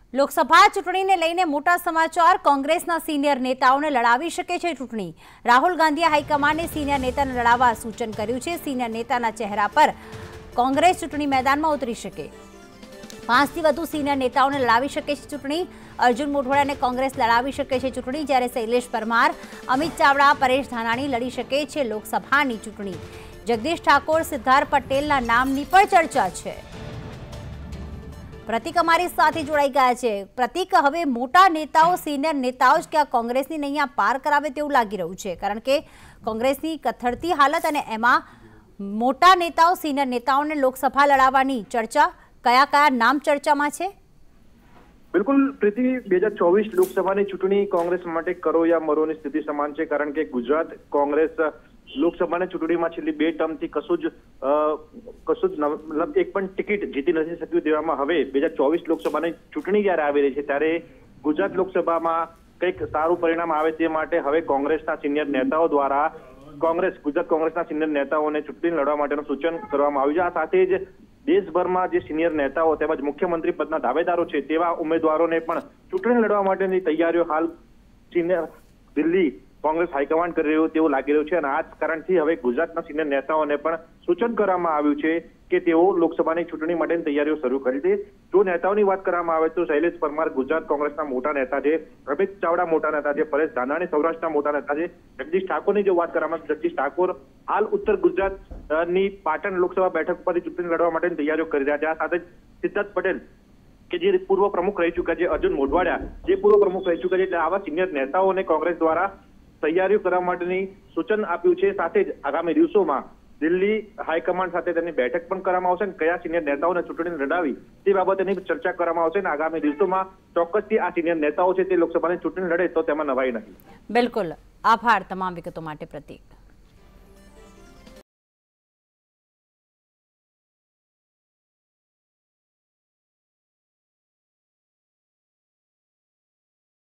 લોકસભા ચૂંટણીને લઈને મોટા સમાચાર। કોંગ્રેસના સિનિયર નેતાઓને લડાવી શકે છે ચૂંટણી। રાહુલ ગાંધીએ હાઈકમાન્ડને સિનિયર નેતાને લડાવવા સૂચન કર્યું છે। સિનિયર નેતાના ચહેરા પર કોંગ્રેસ ચૂંટણી મેદાનમાં ઉતરી શકે। 5 થી વધુ સિનિયર નેતાઓને લડાવી શકે છે ચૂંટણી। અર્જુન મોઢવાડિયાને કોંગ્રેસ લડાવી શકે છે ચૂંટણી, જ્યારે શૈલેષ પરમાર, અમિત ચાવડા, પરેશ ધાનાણી લડી શકે છે લોકસભાની ચૂંટણી। જગદીશ ઠાકોર, સિદ્ધાર્થ પટેલના નામની પણ ચર્ચા છે। પ્રતિક અમારી સાથે જોડાઈ ગયા છે। પ્રતિક, હવે મોટા નેતાઓ, સિનિયર નેતાઓ જ ક્યાં કોંગ્રેસની નૈયા પાર કરાવે તેવું લાગી રહ્યું છે, કારણ કે કોંગ્રેસની કથળતી હાલત અને એમાં મોટા નેતાઓ, સિનિયર નેતાઓને લોકસભા લડાવવાની ચર્ચા, કયા કયા નામ ચર્ચામાં છે? બિલકુલ પ્રીતિ, 2024 લોકસભાની ચૂંટણી કોંગ્રેસ માટે કરો યા મરોની સ્થિતિ સમાન છે, કારણ કે ગુજરાત કોંગ્રેસ લોકસભાની ચૂંટણીમાં છેલ્લી 2 ટર્મથી કશું જ મતલબ એક પણ ટિકિટ જીતી નથી શક્યું। તેવામાં હવે 2024 લોકસભાની ચૂંટણી જ્યારે આવી રહી છે ત્યારે ગુજરાત લોકસભામાં કંઈક સારું પરિણામ આવે તે માટે હવે કોંગ્રેસના સિનિયર નેતાઓ દ્વારા ગુજરાત કોંગ્રેસના સિનિયર નેતાઓને ચૂંટણી લડવા માટેનું સૂચન કરવામાં આવ્યું છે। આ સાથે જ દેશભરમાં જે સિનિયર નેતાઓ તેમજ મુખ્યમંત્રી પદના દાવેદારો છે તેવા ઉમેદવારોને પણ ચૂંટણી લડવા માટેની તૈયારીઓ હાલ દિલ્હી કોંગ્રેસ હાઈકમાન્ડ કરી રહ્યું તેવું લાગી રહ્યું છે, અને આ જ કારણથી હવે ગુજરાતના સિનિયર નેતાઓને પણ સૂચન કરવામાં આવ્યું છે કે તેઓ લોકસભાની ચૂંટણી માટેની તૈયારીઓ શરૂ કરી દે। જો નેતાઓની વાત કરવામાં આવે તો શૈલેષ પરમાર ગુજરાત કોંગ્રેસના મોટા નેતા છે, અમિત ચાવડા મોટા નેતા છે, પરેશ ધાનાણી સૌરાષ્ટ્રના મોટા નેતા છે, જગદીશ ઠાકોરની જો વાત કરવામાં આવે તો જગદીશ ઠાકોર હાલ ઉત્તર ગુજરાતની પાટણ લોકસભા બેઠક પરથી ચૂંટણી લડવા માટેની તૈયારીઓ કરી રહ્યા છે। આ સાથે સિદ્ધાર્થ પટેલ કે જે પૂર્વ પ્રમુખ રહી ચૂક્યા છે, અર્જુન મોઢવાડિયા જે પૂર્વ પ્રમુખ રહી ચૂક્યા છે, એટલે આવા સિનિયર નેતાઓને કોંગ્રેસ દ્વારા તૈયારીઓ કરવા માટેની સૂચન આપ્યું છે। સાથે જ આગામી દિવસોમાં દિલ્હી હાઈકમાન્ડ સાથે તેની બેઠક પણ કરવામાં આવશે અને કયા સિનિયર નેતાઓને ચૂંટણી લડાવી તે બાબતેની ચર્ચા કરવામાં આવશે અને આગામી દિવસોમાં ચોક્કસથી આ સિનિયર નેતાઓ છે તે લોકસભાની ચૂંટણી લડે તો તેમાં નવાઈ નહીં। બિલકુલ, આભાર તમામ વિગતો માટે પ્રતિક।